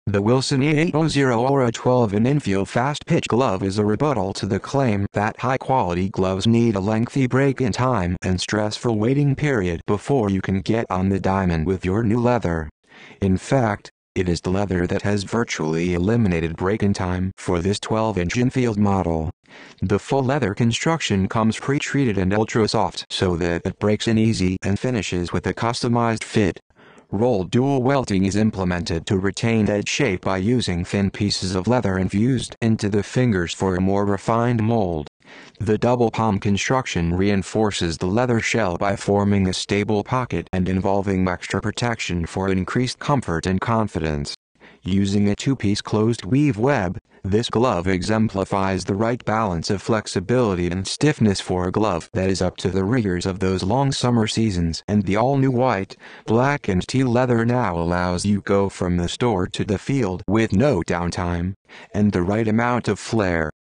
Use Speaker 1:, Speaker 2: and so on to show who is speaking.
Speaker 1: The Wilson A800RF1612 Infield Fastpitch glove is a rebuttal to the claim that high-quality gloves need a lengthy break-in time and stressful waiting period before you can get on the diamond with your new leather. In fact, it is the leather that has virtually eliminated break-in time for this 12-inch Infield model. The full leather construction comes pre-treated and ultra-soft so that it breaks in easy and finishes with a customized fit. Rolled dual welting is implemented to retain edge shape by using thin pieces of leather infused into the fingers for a more refined mold. The double palm construction reinforces the leather shell by forming a stable pocket and involving extra protection for increased comfort and confidence. Using a two-piece closed weave web, this glove exemplifies the right balance of flexibility and stiffness for a glove that is up to the rigors of those long summer seasons. And the all-new white, black and teal leather now allows you go from the store to the field with no downtime, and the right amount of flair.